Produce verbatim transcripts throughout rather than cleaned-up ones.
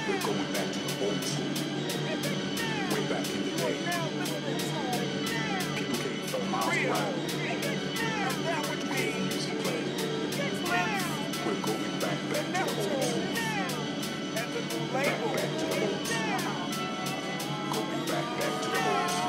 We're going back to the old school. Way back in the day. People came from miles around. Music playing. We're going back, back to the old school. Back, back to the old school. Going back, back to the old school.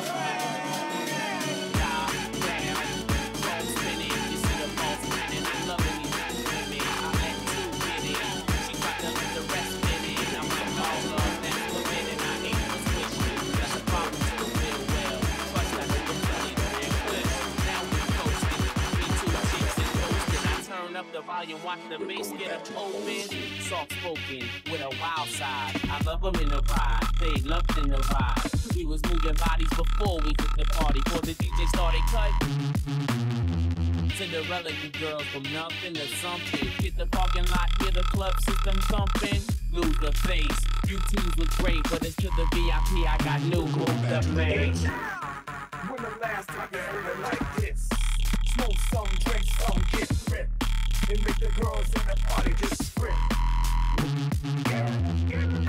Up the volume, watch the bass get up open. Soft spoken with a wild side. I love them in the ride, they loved in the ride. We was moving bodies before we took the party. Before the D J started cutting. Cinderella, you girls from nothing to something. Hit the parking lot, hear the club system thumping. Lose the face. You twos was great, but it's to the V I P. I got new move the face. When the last time you heard it like this? Smoke some, drink some, get ripped. And make the girls in the party just sprint. Only if you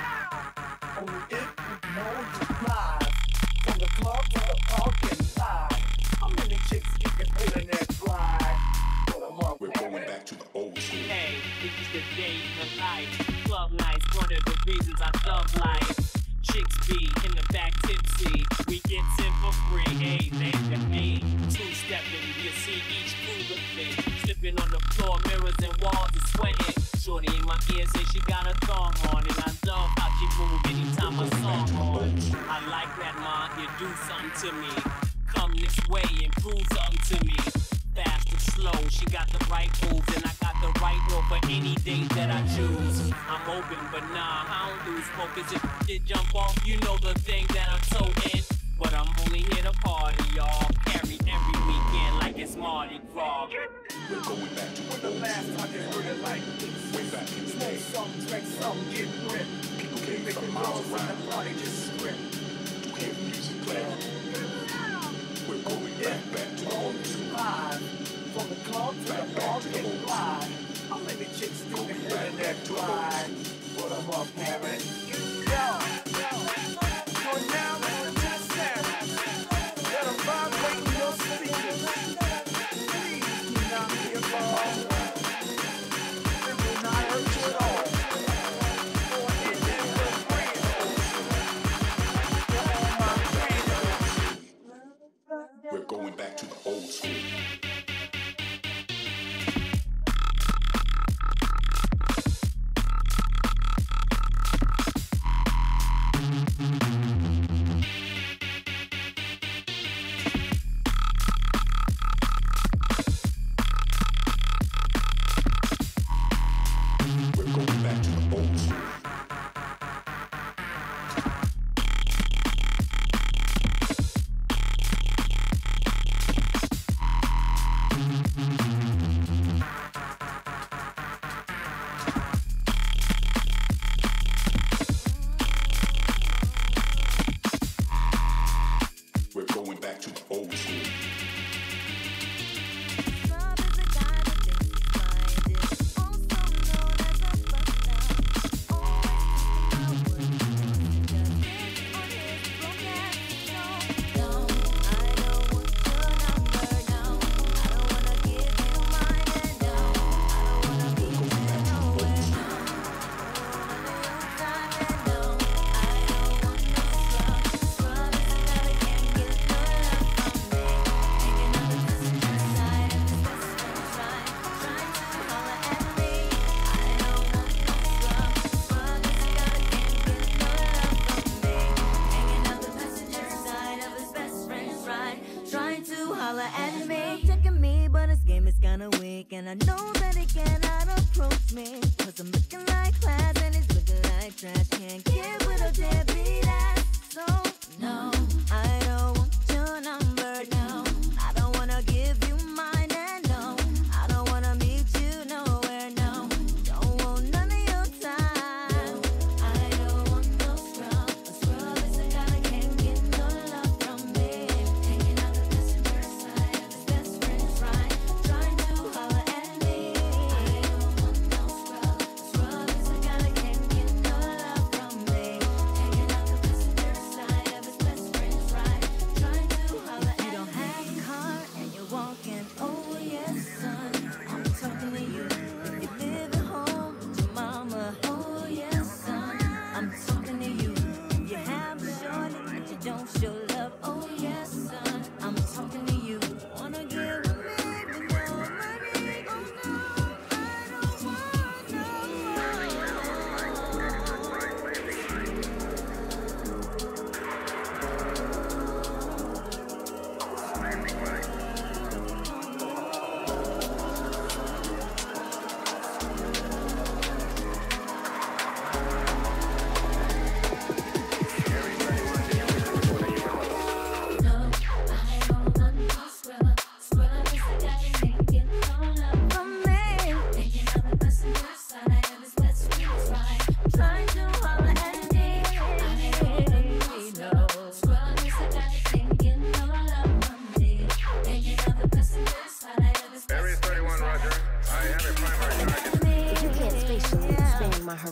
know you live. From the club to the parking lot. How many chicks you can fit in that ride? Put 'em up. We're going back to the old school. Hey, this is the day and the night. Club nights, one of the reasons I love life. Chicks be in the back tipsy. We get in for free. Hey, they can me. Two-stepping, you see each move of me. Slipping on the floor, mirrors and walls are sweating. Shorty in my ear say she got a thong on. And I love how she move anytime a song on. I like that, ma, you do something to me. Come this way and prove something to me. Fast or slow, she got the right moves. And I got the right roll for any date that I choose. I'm open, but nah, I don't lose focus. If you jump off, you know the thing that I'm so in. But I'm only here to party, y'all. Carry every weekend like it's Mardi Gras. We're going back to When the last time you heard it like this? way back in the day. Smoke some, drink some, get ripped. People And came make the from girls miles in the around party just sprint. to hear music playing. We're going back, back to the old school. Live. From the club to Back, the back to the parking old lot. How many chicks do you fit in that ride? Put 'em up, parent. Yo, yo, so now let the test sound. Let 'em vibrate in your speakers. Please do not be involved. It will not hurt you at all. For it is the freedom. For my freedom. We're going back to the old school. We're going back to the old school. We're going back to the old school. Love is a guy that thinks he's blinded, also known as a fuck now. Always thinking about what he wants to just on his broadcast show. No, I don't want your number, no. I don't wanna give you mine, and no, I don't wanna be there nowhere, no. I don't wanna your time, and no, I don't want no scrub. Scrub is a guy that can't get no love from me. Taking on the passenger side of his best friend's ride, trying to holler at me. I don't want no scrub. Scrub is a guy that can't get no love from me. Hanging out the passenger side of his best friend's ride, trying to holler at me. Checking me, but his game is kinda weak, and I know that he cannot approach me. Cause I'm looking like class and he's looking like trash. Can't get with a deadbeat ass. So, no, I don't want your number, no. I don't wanna give you mine, and no, I don't wanna meet you nowhere, no. Don't want none of your time. I don't want no scrub. A scrub is a guy that can't get no love from me. Hanging out the passenger side of his best friend's ride, trying to holler at me.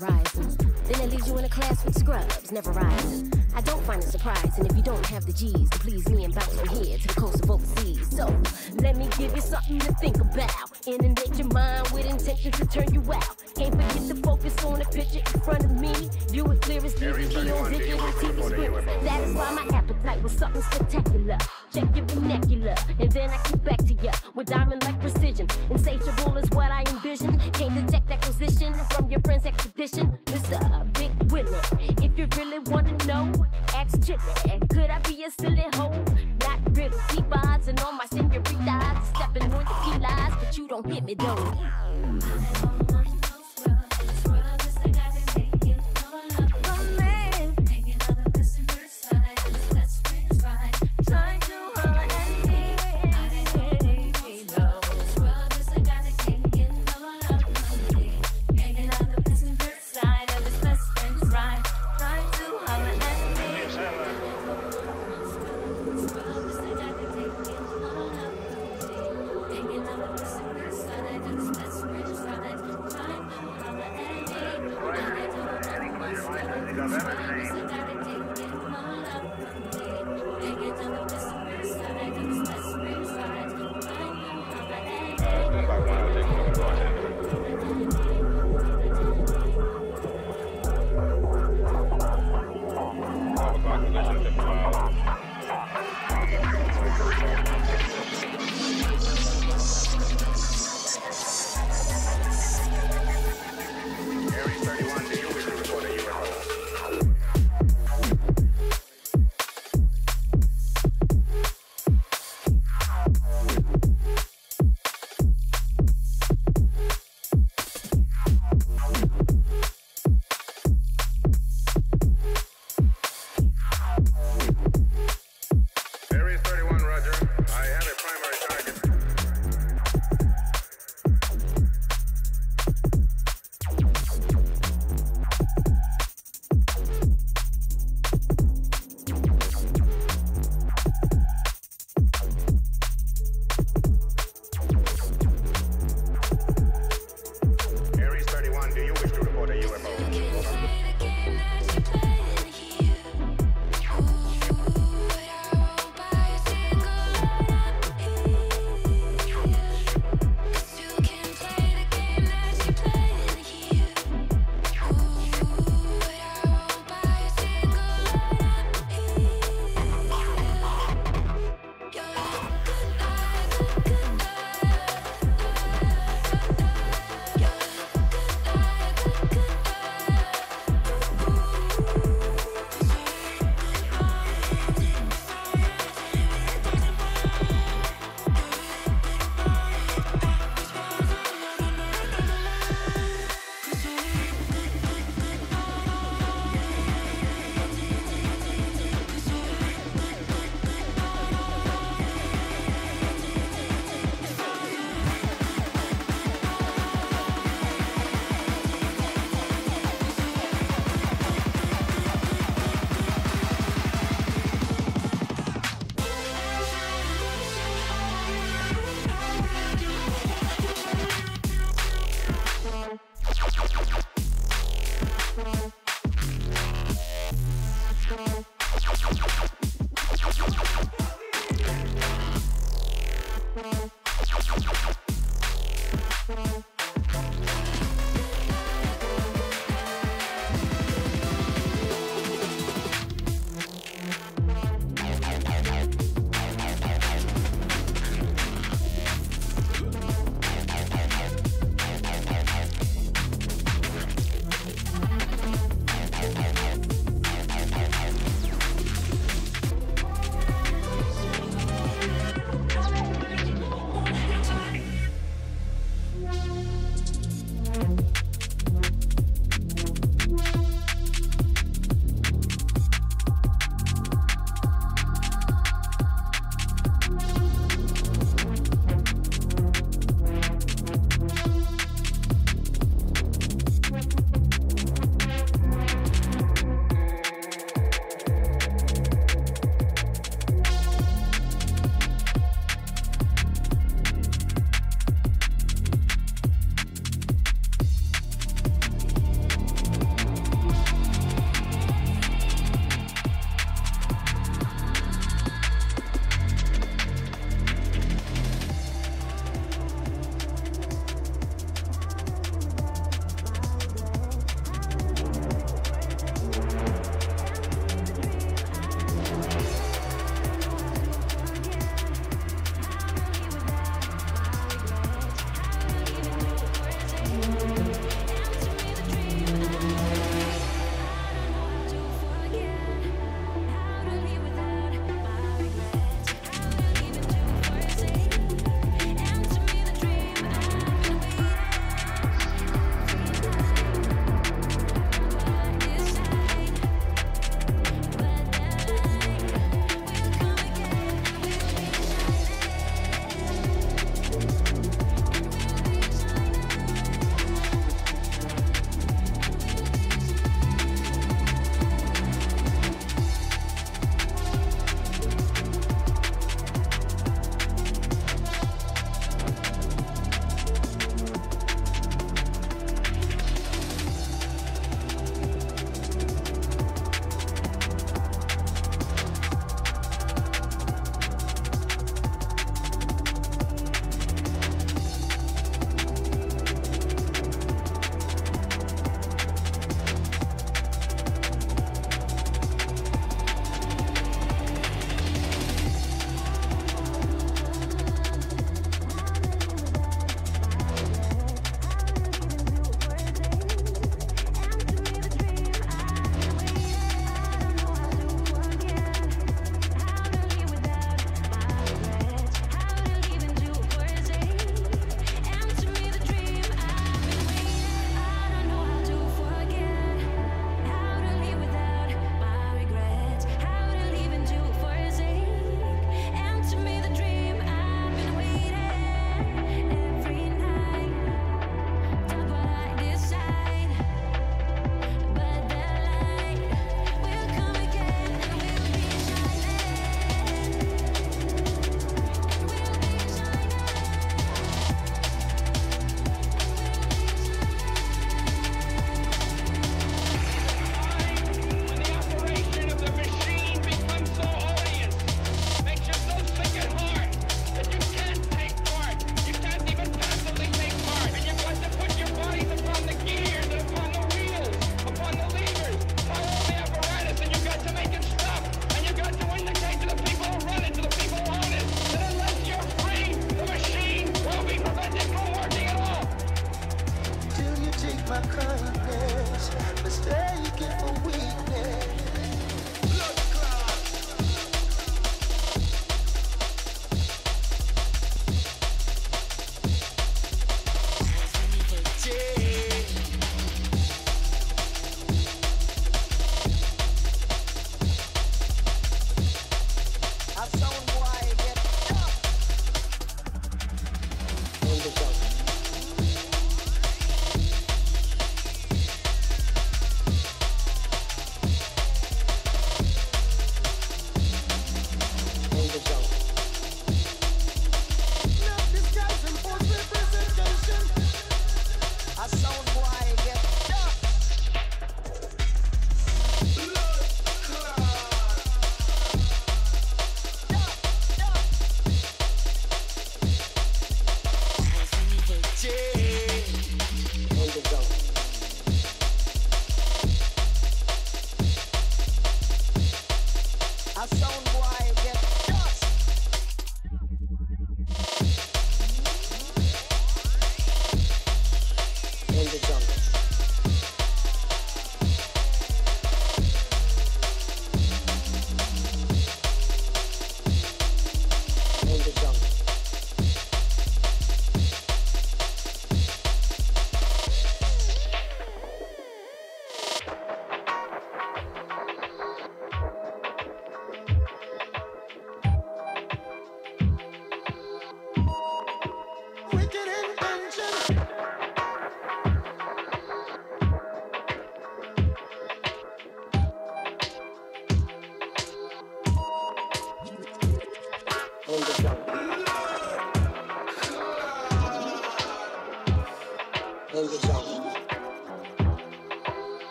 horizon. Then it leaves you in a class with scrubs, never rising. I don't find it surprising if you don't have the G's to please me and bounce from here to the coast of overseas. So let me give you something to think about. Inundate your mind with intentions to turn you out. Can't forget to focus on the picture in front of me. View it clear as D V D on digital T V screens. That is why my appetite was something spectacular. Check your vernacular, and then I get back to ya with diamond-like precision. Insatiable is what I envision. Can't detect acquisition from your friend's expedition. Mister Big Willie, if you really wanna know, ask Chili. Could I be a silly hoe? Not really. Deep odds and all my senoritas stepping on the key lies, but you don't hit me though.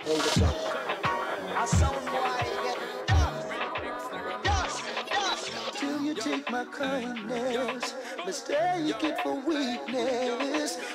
I saw him boy get dust, dust, dust. Till you take my kindness, mistake it for weakness.